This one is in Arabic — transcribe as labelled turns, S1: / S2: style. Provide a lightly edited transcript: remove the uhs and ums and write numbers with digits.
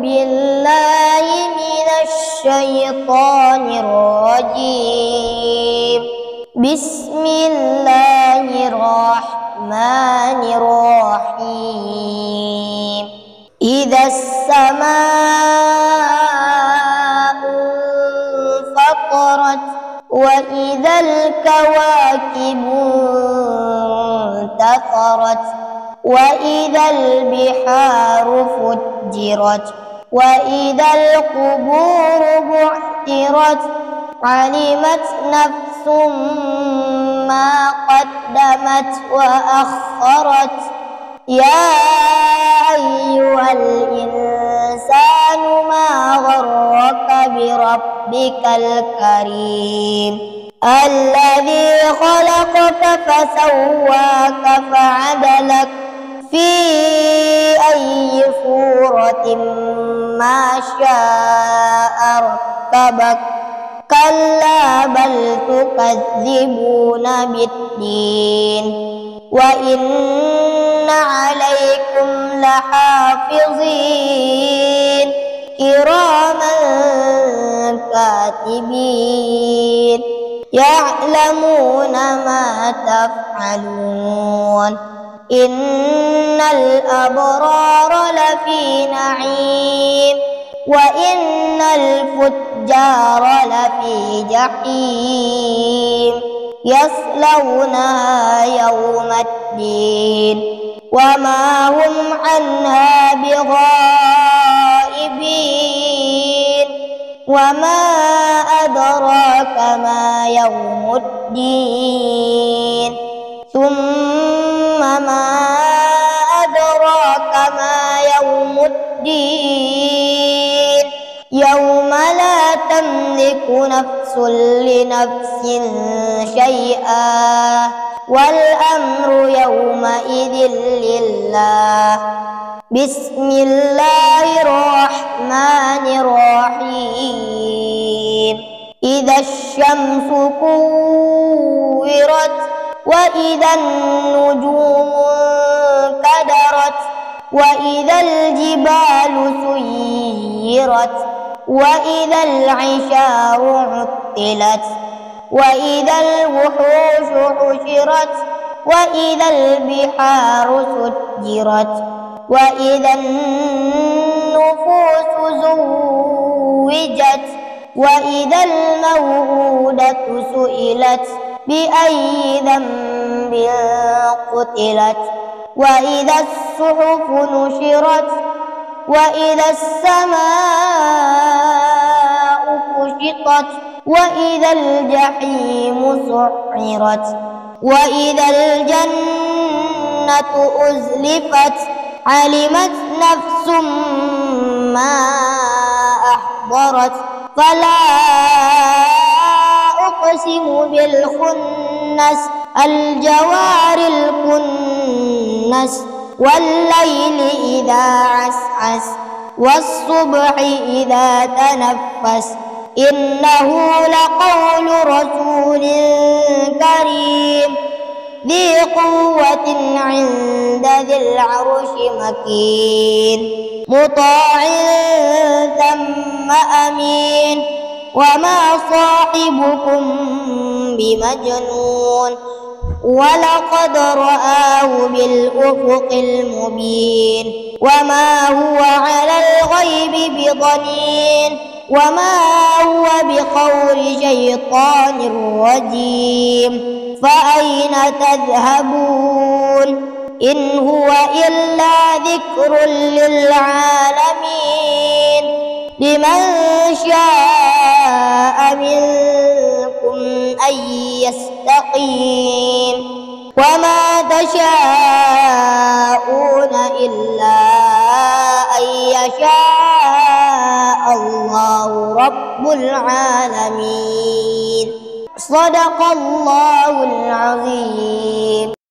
S1: بالله من الشيطان الرجيم. بسم الله الرحمن الرحيم. إذا السماء انفطرت وإذا الكواكب انتثرت وإذا البحار فجرت وإذا القبور بعثرت علمت نفس ما قدمت وأخرت. يا أيها الإنسان ما غرك بربك الكريم الذي خلقك فسواك فعدلك في أي صورة ما شاء ركبك. كلا بل تكذبون بالدين وإن عليكم لحافظين كراما كاتبين يعلمون ما تفعلون. إن الأبرار لفي نعيم وإن الفجار لفي جحيم يصلونها يوم الدين وما هم عنها بغائبين. وما أدراك ما يوم الدين ثم ما أدراك ما يوم الدين يوم لا تملك نفس لنفس شيئا والأمر يومئذ لله. بسم الله الرحمن الرحيم. إذا الشمس كورت وإذا النجوم انكدرت وإذا الجبال سيرت وإذا العشار عطلت وإذا الوحوش حشرت وإذا البحار سجرت وإذا النفوس زوجت وإذا الموءودة سئلت بأي ذنب قتلت وإذا الصحف نشرت وإذا السماء كشطت وإذا الجحيم سعرت وإذا الجنة أزلفت علمت نفس ما أحضرت. فلا أقسم بالخنس الجوار الكنس والليل إذا عسعس والصبح إذا تنفس إنه لقول رسول كريم ذي قوة عند ذي العرش مكين مطاع ثم أمين وما صاحبكم بمجنون ولقد رآه بالأفق المبين وما هو على الغيب بضنين وما هو بقول شيطان رجيم. فأين تذهبون إن هو إلا ذكر للعالمين لمن شاء منكم أن يستقيم وما تشاءون إلا أن يشاء الله رب العالمين. صدق الله العظيم.